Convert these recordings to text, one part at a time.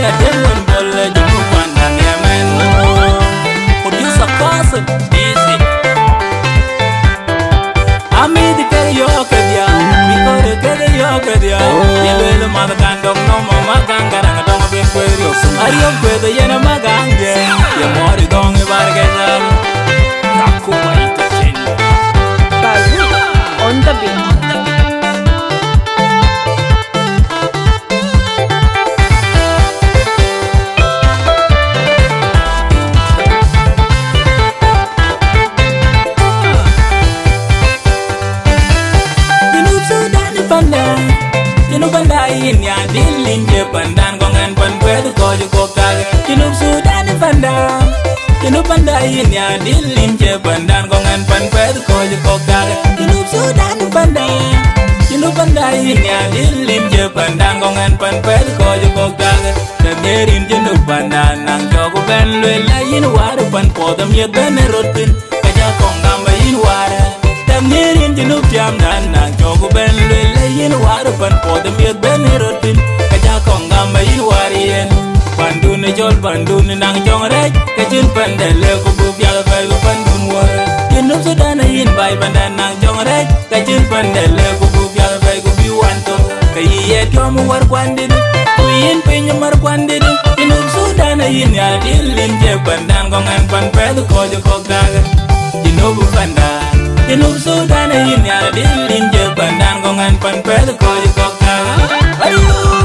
ya demon bolle jumu pandan ya men. Producer Cousin easy. Ami di karaoke dia, biko de karaoke dia. Yelo magandong no magangara ngadong bekwero. Ariyo kwedo yena magange, ya mori dong ibargezal. Aku baik kecil. Bazu on the beat. Junub Sudan ya dilin je pandan gongan pan pedu koju kokage. Junub Sudan pandang. Junub ya dilin je pandan gongan pan pedu koju kokage. Junub Sudan pandang. Junub ya dilin je pandan gongan pan pedu koju kokage. Kemerin junub pandan nang jogo ben lela yin waru pan podam ye ben rotin. Kaja kongam yin wara. Kemerin junub jam dan nang jogo ben lela yin waru pan podam ye ben rotin. Kaja kongam yin warien. Pandun jol pandun nang jong rej. Kajun pandele ko bu bial bai ko pandun war. Junub Sudan yin bai pandan nang jong rej. Kajun pandele ko bu bial bai ko bi wanto. Kayiye tomu war kwandin. Kuyin pinyo mar kwandin. Junub Sudan yin ya dilin je pandan gongan pan pedu kojo kogaga. Junub pandan. Junub Sudan yin ya dilin je pandan gongan pan pedu kojo kogaga. Aduh.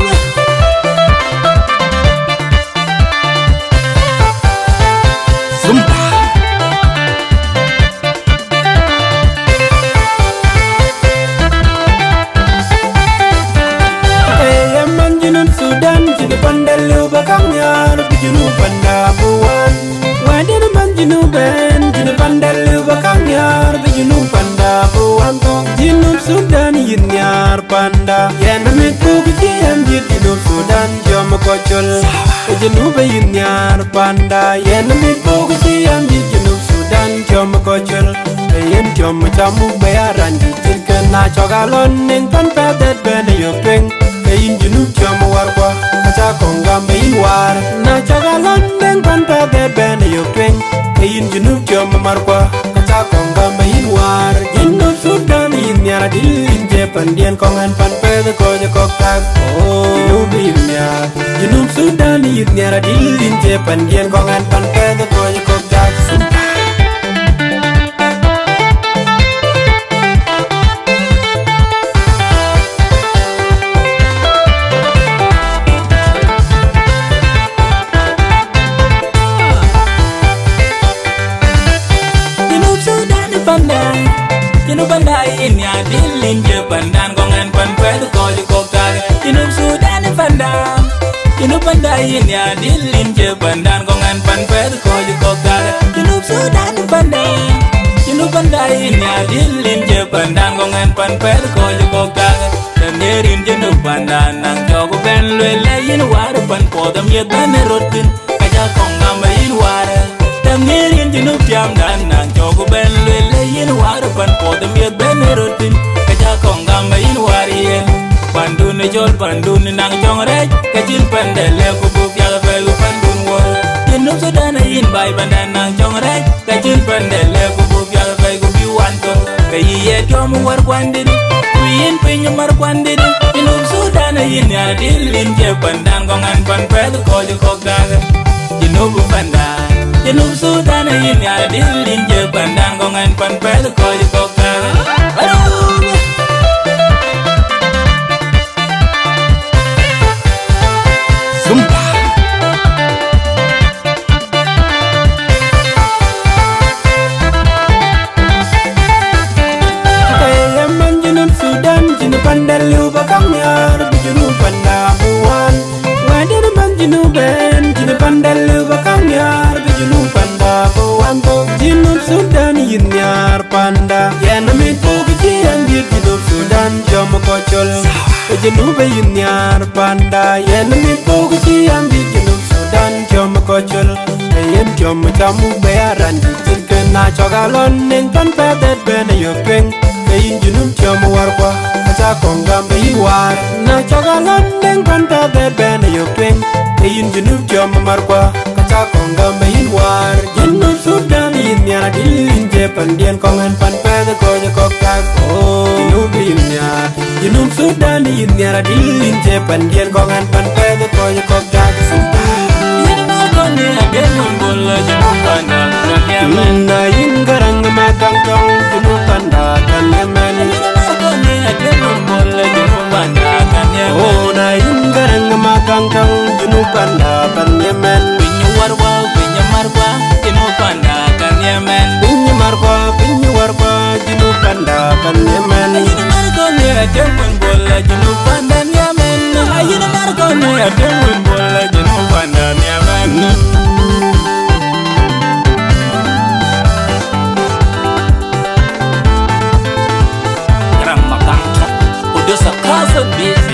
Sudan yin nyar panda yen mit ku giam jit Junub Sudan jom kocol Junub yin nyar panda yen mit ku giam jit Junub Sudan jom kocol yen jom tamu bayaran jit kena chogalon ning pan pedet ben yo peng yin Junub jom warwa acha kongam yin war na chogalon ning pan pedet ben yo peng yin Junub jom marwa acha kongam yin war Junub Sudan nyara dilin je pandian kongan pan pedu kojo kokak. Oh Junub Sudan nyara dilin je pandian kongan pan pedu kojo kokak. Junub Sudan ya dilin je pandan gongan pan pedu koju kokage. Junub Sudan pandang. Junub ya dilin je pandan gongan pan pedu koju kokage. Junub Sudan pandang. Junub ya dilin je pandan gongan pan pedu koju kokage. Kemerin junub pandan nang jogo ben lela yin waru pan podam ye ben rotin. Kaja kongam yin wara. Kemerin junub jam dan nang jogo ben lela yin waru pan podam ye ben rotin. Kaja kongam yin warien. Pandun jol pandun nang jong rej. Kajin pandele ko bu bial bai ko pandun war. Junub Sudan yin bai pandan nang jong rej. Kajin pandele ko bu bial bai ko bi wanto. Kayiye tomu war kwandin. Kuyin pinyo mar kwandin. Junub Sudan yin ya dilin je pandan gongan pan pedu kojo kogaga. Junub pandan. Junub Sudan yin ya dilin je pandan gongan pan pedu kojo kogaga. Aduh. Sumpah. Junub Sudan Junub pandal lu bakang yar Junub pandabuan wadir man Junuben Junub pandal lu bakang yar Junub pandabuan Junub Sudan yin yar panda yen mit ku giam jit Junub Sudan jom kocol Junub yin yar panda yen mit ku giam jit Junub Sudan jom kocol yen jom tamu bayaran jit kena chogalon ning pan pedet ben yo peng Kayin junub chom warkwa Kacha kongam bayin war Na chagalan deng panta bed ben yok tweng Kayin junub chom markwa Kacha kongam bayin war Junub Sudan yin nyara dilin je pandien kongan pan peda konya kokak Junub yin nyara Junub Sudan yin nyara dilin je pandien kongan pan peda konya kokak Na yin garang makang tong junub panda kan yemen Oh na yin garang makang tong junub panda kan yemen Pinyu warwa junub panda kan yemen Pinyu warwa junub panda kan yemen Ayina markone ademun bola junub panda yemen Ayina markone ademun bola junub panda yemen Udah sekasa busy